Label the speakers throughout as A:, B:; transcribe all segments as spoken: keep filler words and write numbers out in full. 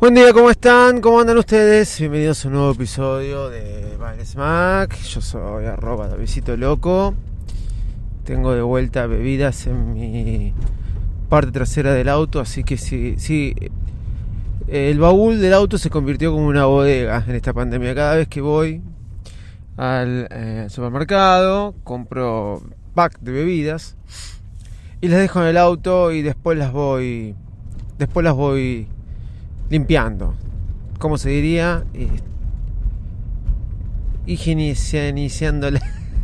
A: Buen día, ¿cómo están? ¿Cómo andan ustedes? Bienvenidos a un nuevo episodio de Baile Smack. Yo soy arroba Davidcito Loco. Tengo de vuelta bebidas en mi parte trasera del auto, así que sí, sí, el baúl del auto se convirtió como una bodega en esta pandemia. Cada vez que voy al eh, supermercado, compro pack de bebidas y las dejo en el auto y después las voy, después las voy limpiando, ¿cómo se diría? Higienizándola.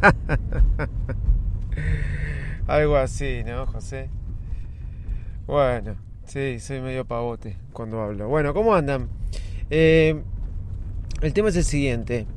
A: Algo así, ¿no, José? Bueno, sí, soy medio pavote cuando hablo. Bueno, ¿cómo andan? Eh, el tema es el siguiente.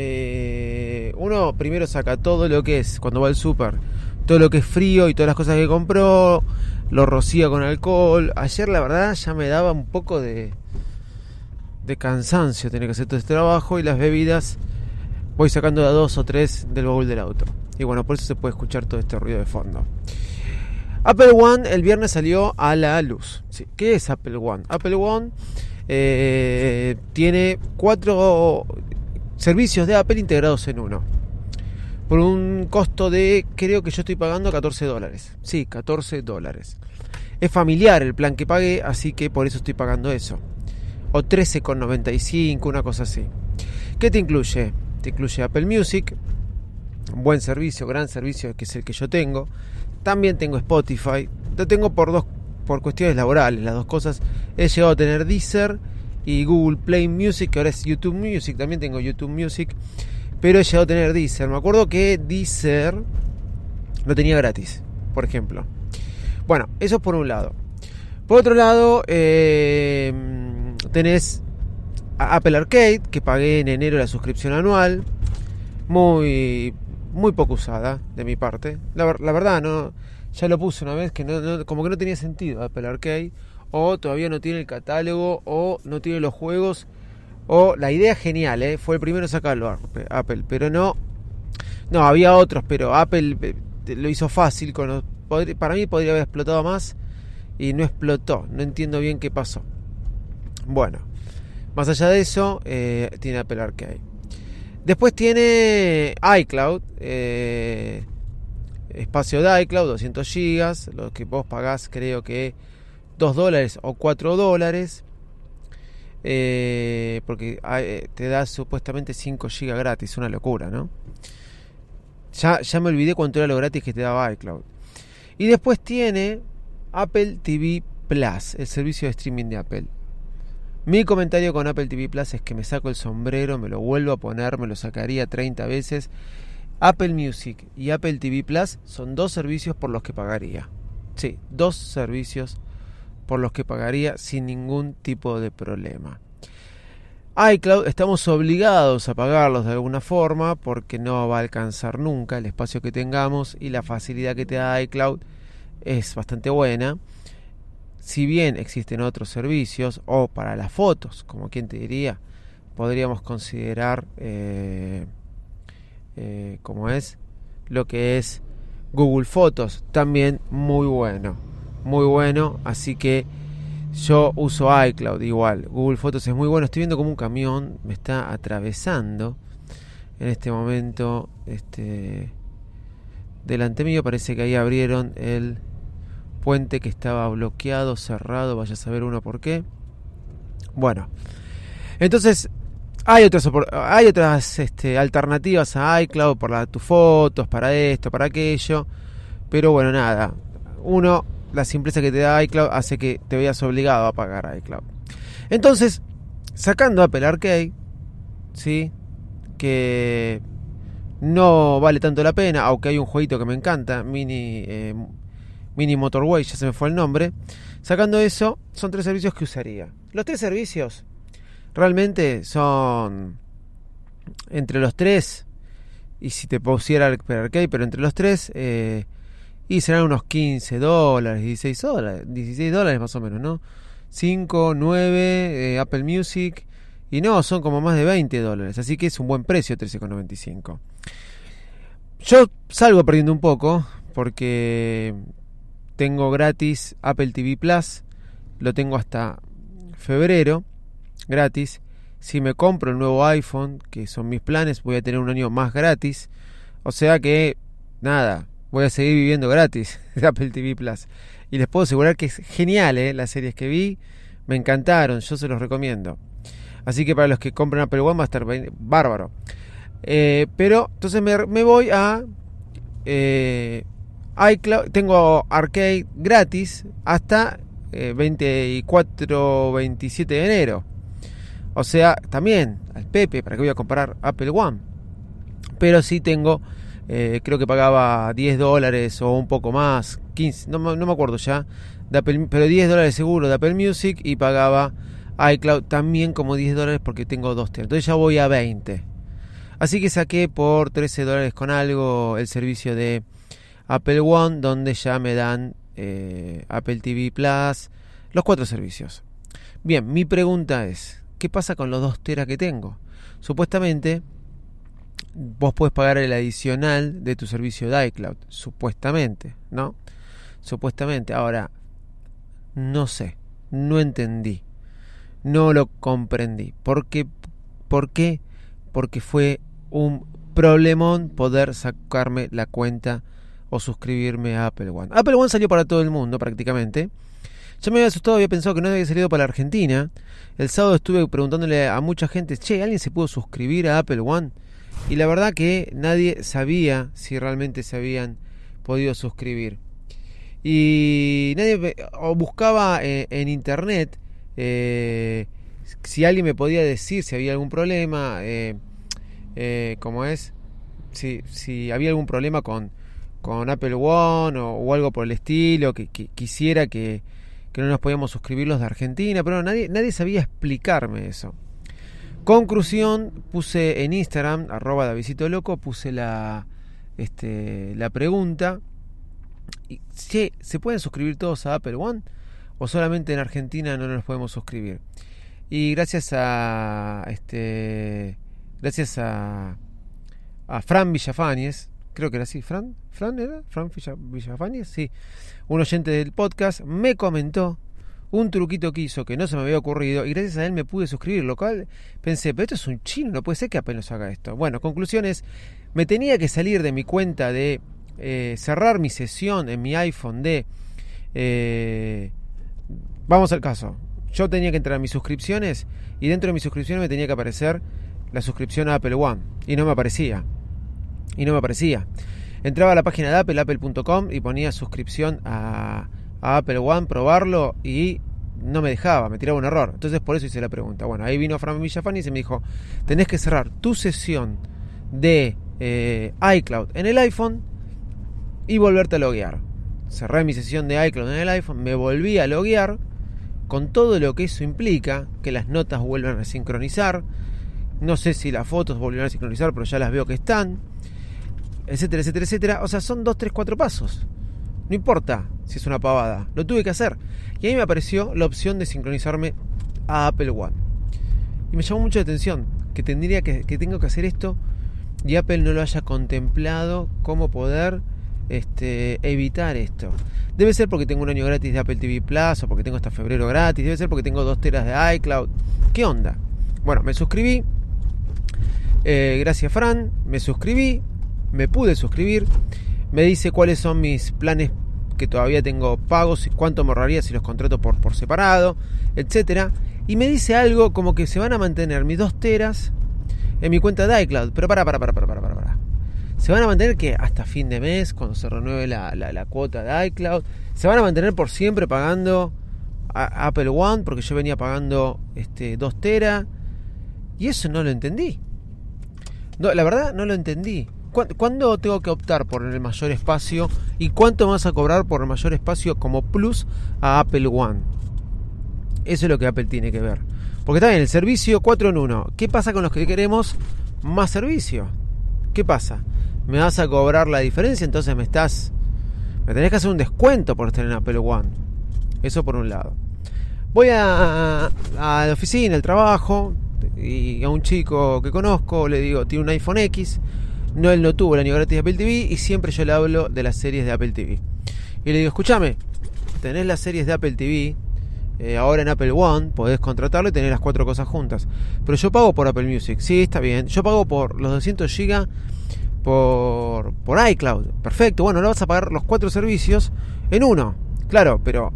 A: Eh, uno primero saca todo lo que es, cuando va al súper, todo lo que es frío y todas las cosas que compró, lo rocía con alcohol. Ayer la verdad ya me daba un poco de de cansancio tener que hacer todo este trabajo, y las bebidas voy sacando de a dos o tres del baúl del auto, y bueno, por eso se puede escuchar todo este ruido de fondo. Apple One el viernes salió a la luz. ¿Sí? ¿Qué es Apple One? Apple One eh, tiene cuatro servicios de Apple integrados en uno, por un costo de, creo que yo estoy pagando catorce dólares. Sí, catorce dólares. Es familiar el plan que pagué, así que por eso estoy pagando eso. O trece con noventa y cinco, una cosa así. ¿Qué te incluye? Te incluye Apple Music, un buen servicio, gran servicio, que es el que yo tengo. También tengo Spotify. Lo tengo por dos, por cuestiones laborales, las dos cosas. He llegado a tener Deezer y Google Play Music, que ahora es YouTube Music. También tengo YouTube Music, pero he llegado a tener Deezer. Me acuerdo que Deezer lo tenía gratis, por ejemplo. Bueno, eso es por un lado. Por otro lado, eh, tenés Apple Arcade, que pagué en enero la suscripción anual. Muy muy poco usada de mi parte. La, la verdad, no, ya lo puse una vez, que no, no, como que no tenía sentido Apple Arcade. O todavía no tiene el catálogo, o no tiene los juegos. O la idea genial, ¿eh? Fue el primero en sacarlo Apple, pero no. No, había otros, pero Apple lo hizo fácil. Con los, para mí podría haber explotado más, y no explotó. No entiendo bien qué pasó. Bueno, más allá de eso, eh, tiene Apple Arcade. Después tiene iCloud, eh, espacio de iCloud, doscientos gigas, lo que vos pagás creo que dos dólares o cuatro dólares, eh, porque eh, te da supuestamente cinco gigas gratis, una locura, ¿no? Ya, ya me olvidé cuánto era lo gratis que te daba iCloud. Y después tiene Apple T V Plus, el servicio de streaming de Apple. Mi comentario con Apple T V Plus es que me saco el sombrero, me lo vuelvo a poner, me lo sacaría treinta veces. Apple Music y Apple T V Plus son dos servicios por los que pagaría. Sí, dos servicios por los que pagaría sin ningún tipo de problema. iCloud estamos obligados a pagarlos de alguna forma, porque no va a alcanzar nunca el espacio que tengamos, y la facilidad que te da iCloud es bastante buena. Si bien existen otros servicios, o para las fotos, como quien te diría, podríamos considerar eh, eh, como es lo que es Google Fotos, también muy bueno, muy bueno. Así que yo uso iCloud igual. Google Fotos es muy bueno. Estoy viendo como un camión me está atravesando en este momento. Este, delante mío parece que ahí abrieron el puente que estaba bloqueado, cerrado, vaya a saber uno por qué. Bueno, entonces hay otras hay otras este, alternativas a iCloud para tus fotos, para esto, para aquello, pero bueno, nada, uno, la simpleza que te da iCloud hace que te veas obligado a pagar iCloud. Entonces, sacando Apple Arcade, sí, que no vale tanto la pena, aunque hay un jueguito que me encanta, mini eh, Mini Motorway, ya se me fue el nombre. Sacando eso, son tres servicios que usaría. Los tres servicios realmente son, entre los tres, y si te pusiera el Arcade, pero entre los tres, eh, y serán unos quince dólares, dieciséis dólares, dieciséis dólares más o menos, ¿no? cinco, nueve, eh, Apple Music, y no, son como más de veinte dólares, así que es un buen precio, trece con noventa y cinco. Yo salgo perdiendo un poco, porque tengo gratis Apple T V Plus, lo tengo hasta febrero, gratis. Si me compro el nuevo iPhone, que son mis planes, voy a tener un año más gratis. O sea que, nada, voy a seguir viviendo gratis de Apple T V Plus. Y les puedo asegurar que es genial, ¿eh? Las series que vi me encantaron, yo se los recomiendo. Así que para los que compren Apple One va a estar bárbaro. Eh, pero entonces me, me voy a eh, iCloud. Tengo Arcade gratis hasta eh, veinticuatro veintisiete de enero. O sea, también al Pepe, ¿para qué voy a comprar Apple One? Pero sí tengo, eh, creo que pagaba diez dólares o un poco más, quince, no, no me acuerdo ya, de Apple, pero diez dólares seguro de Apple Music, y pagaba iCloud también como diez dólares porque tengo dos teras. Entonces ya voy a veinte. Así que saqué por trece dólares con algo el servicio de Apple One, donde ya me dan eh, Apple T V Plus, los cuatro servicios. Bien, mi pregunta es, ¿qué pasa con los dos teras que tengo? Supuestamente vos podés pagar el adicional de tu servicio de iCloud, supuestamente, ¿no? Supuestamente. Ahora, no sé, no entendí, no lo comprendí. ¿Por qué? ¿Por qué? Porque fue un problemón poder sacarme la cuenta o suscribirme a Apple One. Apple One salió para todo el mundo prácticamente. Yo me había asustado, había pensado que no había salido para la Argentina. El sábado estuve preguntándole a mucha gente, che, ¿alguien se pudo suscribir a Apple One? Y la verdad que nadie sabía si realmente se habían podido suscribir. Y nadie o buscaba eh, en internet eh, si alguien me podía decir si había algún problema, eh, eh, ¿cómo es? Si, si había algún problema con, con Apple One o, o algo por el estilo, que, que quisiera que que no nos podíamos suscribir los de Argentina, pero nadie, nadie sabía explicarme eso. Conclusión, puse en Instagram, arroba Davidcito Loco, puse la, este, la pregunta, che, ¿se pueden suscribir todos a Apple One? ¿O solamente en Argentina no nos podemos suscribir? Y gracias a este gracias a, a Fran Villafañez, creo que era así, Fran, Fran era, Fran Villafañez, sí, un oyente del podcast, me comentó un truquito que hizo que no se me había ocurrido y gracias a él me pude suscribir, lo cual pensé, pero esto es un chino, no puede ser que apenas haga esto. Bueno, conclusiones, me tenía que salir de mi cuenta de eh, cerrar mi sesión en mi iPhone de eh, vamos al caso, yo tenía que entrar a mis suscripciones y dentro de mis suscripciones me tenía que aparecer la suscripción a Apple One y no me aparecía y no me aparecía entraba a la página de Apple, apple punto com, y ponía suscripción a, a Apple One, probarlo, y no me dejaba, me tiraba un error. Entonces por eso hice la pregunta. Bueno, ahí vino Fran Villafani y se me dijo, tenés que cerrar tu sesión de eh, iCloud en el iPhone y volverte a loguear. Cerré mi sesión de iCloud en el iPhone, me volví a loguear, con todo lo que eso implica, que las notas vuelvan a sincronizar, no sé si las fotos volvieron a sincronizar, pero ya las veo que están, etcétera, etcétera, etcétera. O sea, son dos, tres, cuatro pasos. No importa si es una pavada, lo tuve que hacer. Y ahí me apareció la opción de sincronizarme a Apple One. Y me llamó mucho la atención que tendría que, que tengo que hacer esto y Apple no lo haya contemplado, cómo poder este, evitar esto. Debe ser porque tengo un año gratis de Apple T V Plus, o porque tengo hasta febrero gratis, debe ser porque tengo dos teras de iCloud. ¿Qué onda? Bueno, me suscribí. Eh, gracias Fran, me suscribí. Me pude suscribir, me dice cuáles son mis planes que todavía tengo pagos y cuánto me ahorraría si los contrato por, por separado, etcétera. Y me dice algo como que se van a mantener mis dos teras en mi cuenta de iCloud. Pero para, para, para, para, para, para. Se van a mantener que hasta fin de mes, cuando se renueve la, la, la cuota de iCloud, se van a mantener por siempre pagando a Apple One, porque yo venía pagando este, dos teras. Y eso no lo entendí. No, la verdad no lo entendí. ¿Cuándo tengo que optar por el mayor espacio y cuánto me vas a cobrar por el mayor espacio como plus a Apple One? Eso es lo que Apple tiene que ver. Porque está bien, el servicio cuatro en uno. ¿Qué pasa con los que queremos más servicio? ¿Qué pasa? ¿Me vas a cobrar la diferencia? Entonces me estás... me tenés que hacer un descuento por estar en Apple One. Eso por un lado. Voy a, a, a la oficina, al trabajo, y a un chico que conozco le digo, tiene un iPhone X. No, él no tuvo el año gratis de Apple T V y siempre yo le hablo de las series de Apple T V. Y le digo, escúchame, tenés las series de Apple T V Eh, ahora en Apple One podés contratarlo y tener las cuatro cosas juntas. Pero yo pago por Apple Music. Sí, está bien. Yo pago por los doscientos gigas por, por iCloud. Perfecto. Bueno, ahora vas a pagar los cuatro servicios en uno. Claro, pero...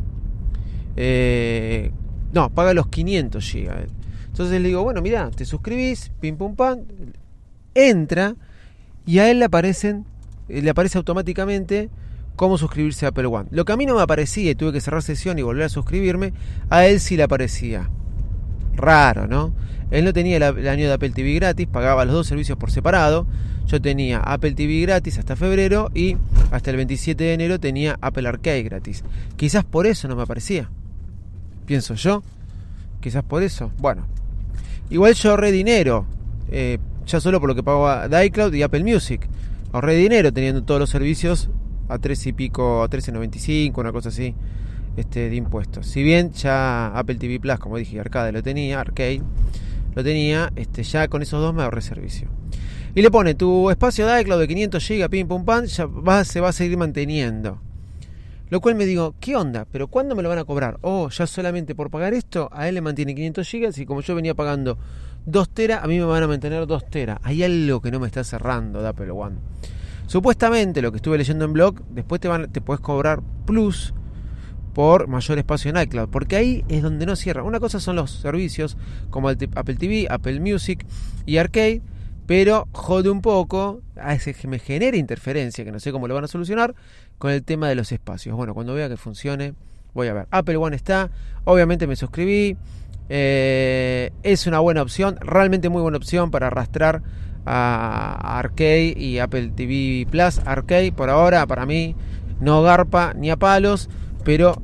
A: Eh, no, paga los quinientos gigas. Entonces le digo, bueno, mira, te suscribís, pim pum pam, entra y a él le aparecen, le aparece automáticamente cómo suscribirse a Apple One. Lo que a mí no me aparecía y tuve que cerrar sesión y volver a suscribirme, a él sí le aparecía. Raro, ¿no? Él no tenía el, el año de Apple T V gratis, pagaba los dos servicios por separado. Yo tenía Apple T V gratis hasta febrero y hasta el veintisiete de enero tenía Apple Arcade gratis. Quizás por eso no me aparecía. Pienso yo. Quizás por eso. Bueno. Igual yo ahorré dinero. Eh, ya solo por lo que pagaba de iCloud y Apple Music. Ahorré dinero teniendo todos los servicios a tres y pico, a trece noventa y cinco, una cosa así, este, de impuestos. Si bien ya Apple T V Plus, como dije, Arcade lo tenía, Arcade lo tenía, este, ya con esos dos me ahorré servicio. Y le pone tu espacio de iCloud de quinientos gigas, pim pum pam, ya va, se va a seguir manteniendo. Lo cual me digo, ¿qué onda? ¿Pero cuándo me lo van a cobrar? Oh, ya solamente por pagar esto, a él le mantiene quinientos gigas y como yo venía pagando dos teras, a mí me van a mantener dos teras. Hay algo que no me está cerrando de Apple One. Supuestamente, lo que estuve leyendo en blog, después te, van, te puedes cobrar plus por mayor espacio en iCloud, porque ahí es donde no cierra. Una cosa son los servicios como el Apple T V, Apple Music y Arcade, pero jode un poco, me genera interferencia, que no sé cómo lo van a solucionar, con el tema de los espacios. Bueno, cuando vea que funcione, voy a ver. Apple One está, obviamente me suscribí, eh, es una buena opción, realmente muy buena opción para arrastrar a Arcade y Apple T V Plus. Arcade por ahora para mí no garpa ni a palos, pero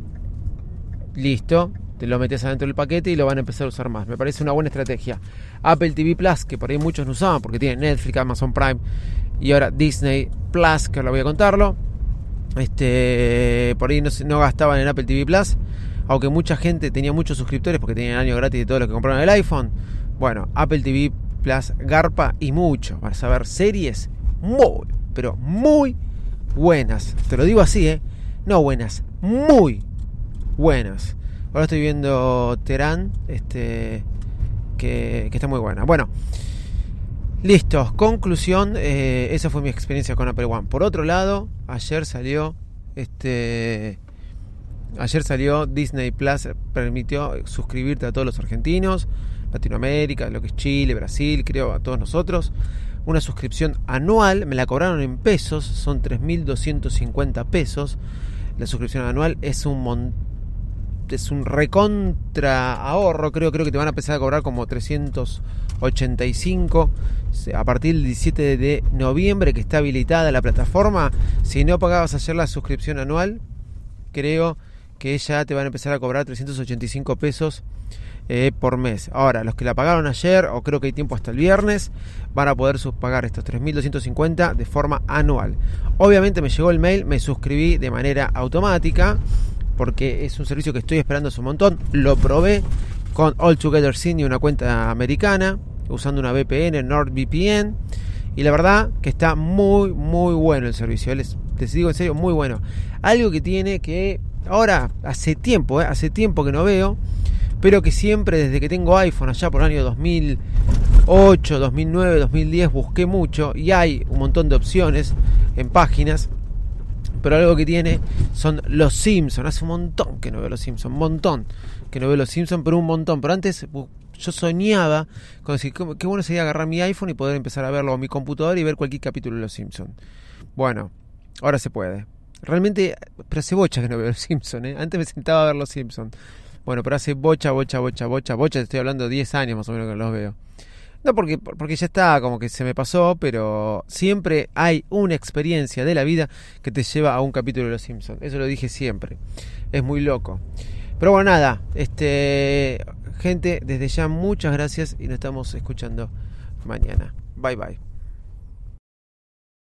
A: listo, te lo metes adentro del paquete y lo van a empezar a usar más. Me parece una buena estrategia. Apple T V Plus, que por ahí muchos no usaban porque tienen Netflix, Amazon Prime y ahora Disney Plus, que ahora voy a contarlo. Este, por ahí no, no gastaban en Apple T V Plus, aunque mucha gente tenía muchos suscriptores porque tenían año gratis de todo lo que compraron el iPhone. Bueno, Apple T V Plus garpa y mucho. Vas a ver series muy, pero muy buenas. Te lo digo así, ¿eh? No buenas, muy buenas. Ahora estoy viendo Terán, este, que, que está muy buena. Bueno, listo. Conclusión, eh, esa fue mi experiencia con Apple One. Por otro lado, ayer salió, este, ayer salió Disney Plus, permitió suscribirte a todos los argentinos, Latinoamérica, lo que es Chile, Brasil, creo, a todos nosotros. Una suscripción anual, me la cobraron en pesos, son tres mil doscientos cincuenta pesos. La suscripción anual es un montón. Es un recontra ahorro, creo, creo que te van a empezar a cobrar como trescientos ochenta y cinco a partir del diecisiete de noviembre, que está habilitada la plataforma. Si no pagabas ayer la suscripción anual, creo que ya te van a empezar a cobrar trescientos ochenta y cinco pesos eh, por mes. Ahora, los que la pagaron ayer, o creo que hay tiempo hasta el viernes, van a poder pagar estos tres mil doscientos cincuenta de forma anual. Obviamente me llegó el mail, me suscribí de manera automática, porque es un servicio que estoy esperando hace un montón. Lo probé con All Together Sydney, una cuenta americana, usando una V P N, NordVPN, y la verdad que está muy, muy bueno el servicio. Les, les digo en serio, muy bueno. Algo que tiene que, ahora, hace tiempo, eh, hace tiempo que no veo, pero que siempre, desde que tengo iPhone, allá por el año dos mil ocho, dos mil nueve, dos mil diez, busqué mucho, y hay un montón de opciones en páginas. Pero algo que tiene son los Simpsons. Hace un montón que no veo los Simpsons. Un montón que no veo los Simpsons, pero un montón. Pero antes yo soñaba con decir, qué bueno sería agarrar mi iPhone y poder empezar a verlo en mi computadora y ver cualquier capítulo de los Simpsons. Bueno, ahora se puede. Realmente, pero hace bocha que no veo los Simpsons, ¿eh? Antes me sentaba a ver los Simpsons. Bueno, pero hace bocha, bocha, bocha, bocha, bocha. Te estoy hablando de diez años más o menos que los veo. No porque, porque ya está, como que se me pasó, pero siempre hay una experiencia de la vida que te lleva a un capítulo de Los Simpsons. Eso lo dije siempre. Es muy loco. Pero bueno, nada. Este, gente, desde ya muchas gracias y nos estamos escuchando mañana. Bye bye.